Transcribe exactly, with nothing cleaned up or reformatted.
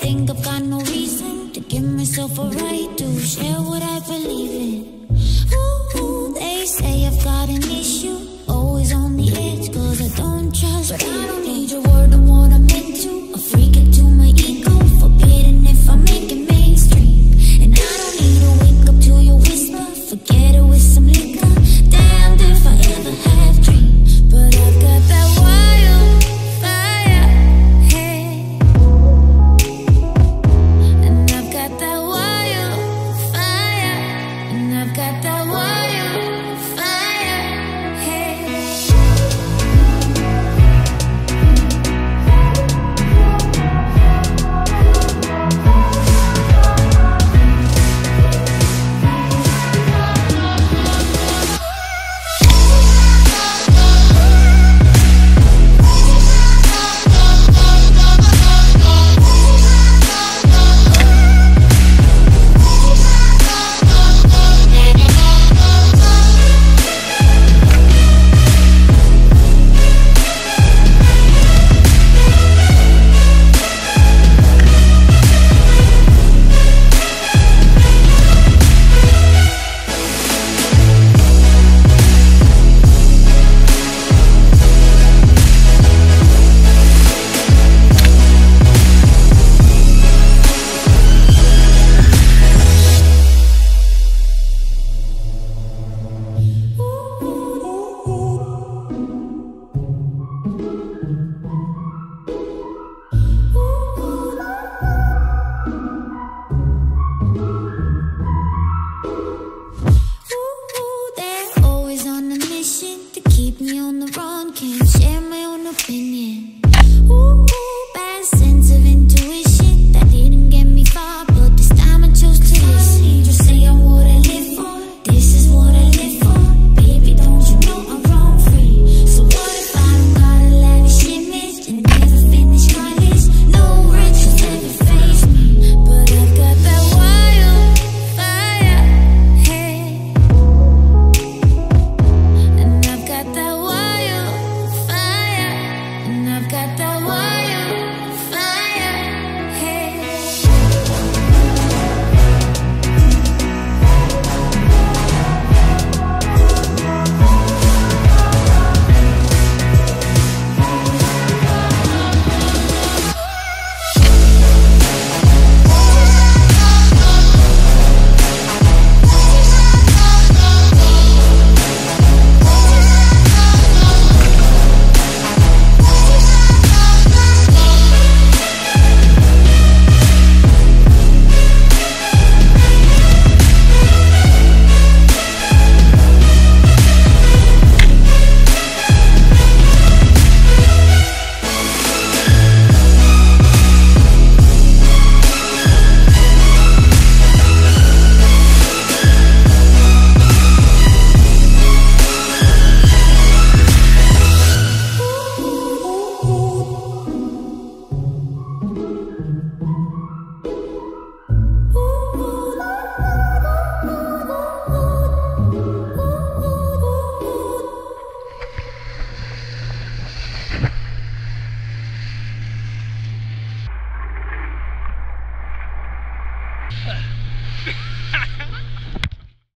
think I've got no reason to give myself a right to share what I believe in. Ooh, they say I've got an issue, always on the edge, cause I don't trust. But I don't need your word on what I'm into. A freak it to my ego, forbidden if I make it mainstream. And I don't need to wake up to your whisper, forget it with some liquor. Damned if I ever have dreams, but I've got that wildfire, hey. And I've got that wildfire, and I've got that wildfire, hey.